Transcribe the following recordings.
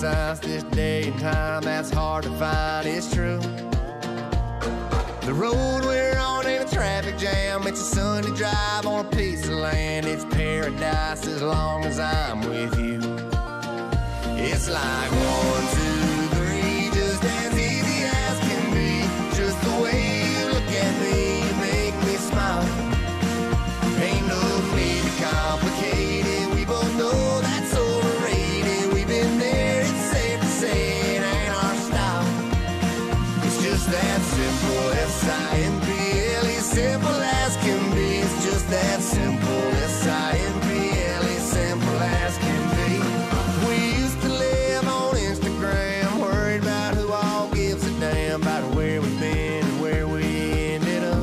science this day and time that's hard to find is true. The road we're on ain't a traffic jam, it's a Sunday drive on a piece of land. It's paradise as long as I'm with you. It's like 1, 2, 3, just as easy as can be. Just the way you look at me, you make me smile. Ain't no need to complicate it, we both know that's overrated. We've been there, it's safe to say it ain't our style. It's just that simple, S-I-M-P-L-E, simple as can be. It's just that simple, S-I-M-P-L-E, simple as can be. We used to live on Instagram, worried about who all gives a damn about where we've been and where we ended up.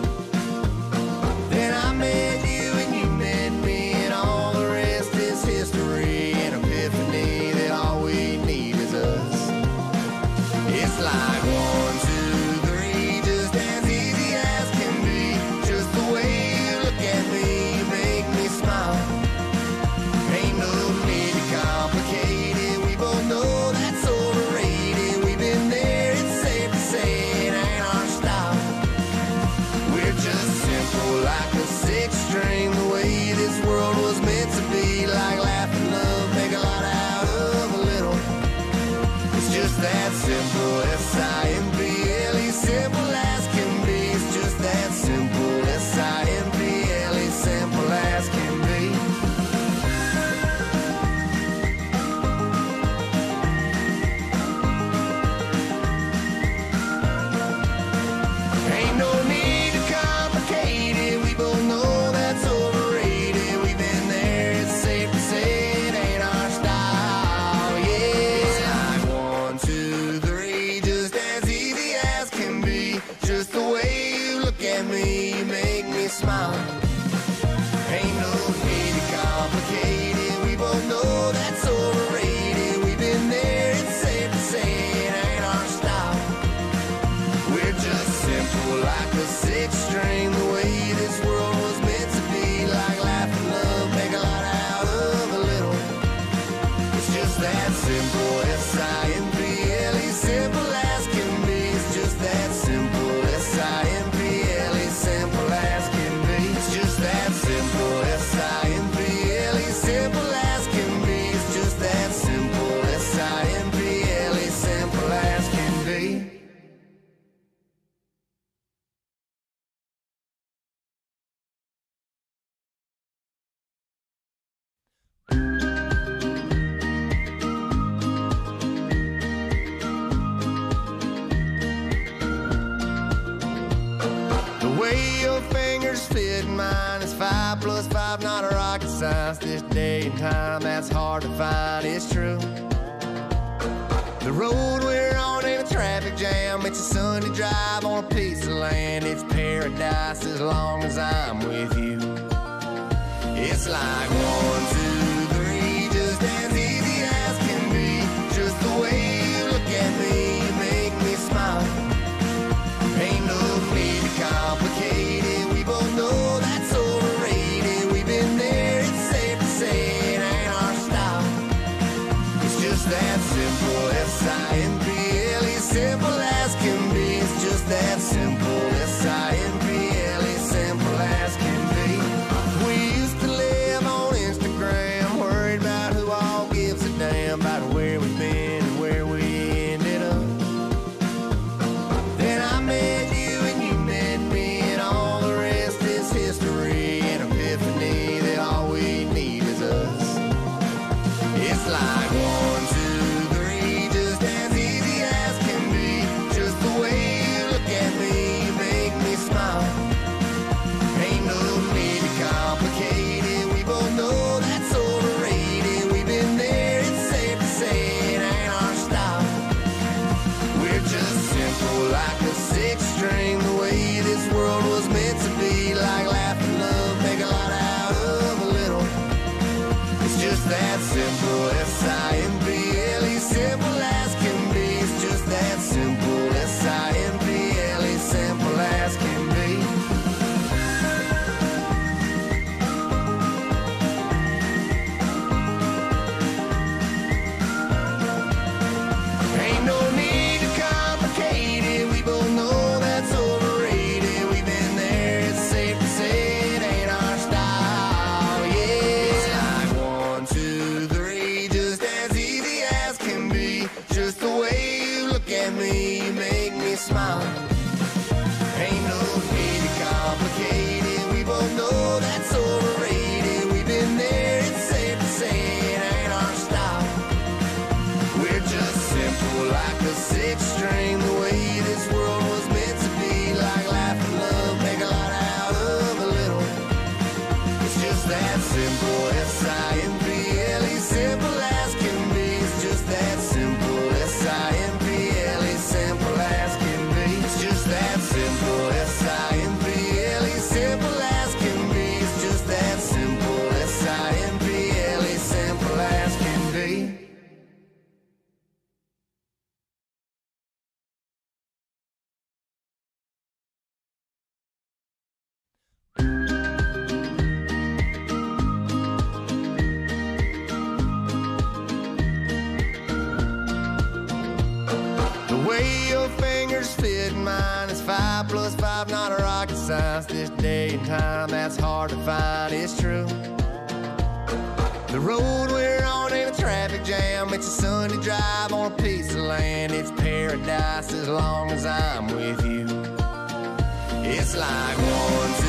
Then I met you and you met me, and all the rest is history. An epiphany that all we need is us. It's like 1, 2, 3, just as easy as can be. Just the way you look at me, you make me smile. Ain't no need to complicate it, we both know that's overrated. We've been there, it's safe to say it ain't our style. We're just simple like a sixth string, the way this world was meant to be. Like laugh and love, make a lot out of a little. It's just that simple, S-I-M-P-L-E, simple as can be. It's just that simple, S-I-M-P-L-E, simple as can be. Ain't no need to complicate it, we both know that's overrated. We've been there, it's safe to say it ain't our style. Yeah, it's like 1, 2, 3, just as easy as can be. Just the way you look at me, you make me smile. Ain't no need to complicate it, we both know that's overrated. We've been there, it's safe to say it ain't our style. We're just simple like a sixth string, the way this world was meant to be. Like laugh and love, make a lot out of a little. It's just that simple, S-I-M-P-L-E, simple as can be. It's just that simple, S-I-M-P-L-E, simple as can be. It's just that simple, S-I-M-P-L-E, simple as can be. It's just that simple, S-I-M-P-L-E, simple as can be. The way your fingers fit in mine is 5 + 5, not a rocket science this day and time that's hard to find is true. The road we're on ain't a traffic jam, it's a Sunday drive on a piece of land. It's paradise as long as I'm with you. It's like 1, 2, 3, just as easy as can be. Just the way you look at me, you make me smile. Ain't no need to complicate it, we both know that's overrated. We've been there, it's safe to say it ain't our style. It's just that simple, S-I-M-P-L-E, simple as can be. It's just that simple, S-I-M-P-L-E, simple as can be. We used to live on Instagram, worried about who all gives a damn about where we've been and where we ended up. Then I met you and you met me, and all the rest is history. An epiphany that all we need is us. It's like 1, 2, 3, just as easy as can be. Just the way you look at me, you make me smile. Ain't no need to complicate it, we both know that's overrated. We've been there, it's safe to say it ain't like the sixth string, the way this world was meant to be. Like life and love, make a lot out of a little. It's just that simple, S-I-M-P-L-E, simple as can be. It's just that simple, S-I-M-P-L-E, simple as can be. It's just that simple, S-I-M-P-L-E, simple as can be. It's just that simple, S-I-M-P-L-E, simple as can be. The way your fingers fit in mine is 5 plus 5, not a rocket science. This day and time, that's hard to find, it's true. The road we're on ain't a traffic jam. It's a Sunday drive on a piece of land. It's paradise as long as I'm with you. It's like 1, 2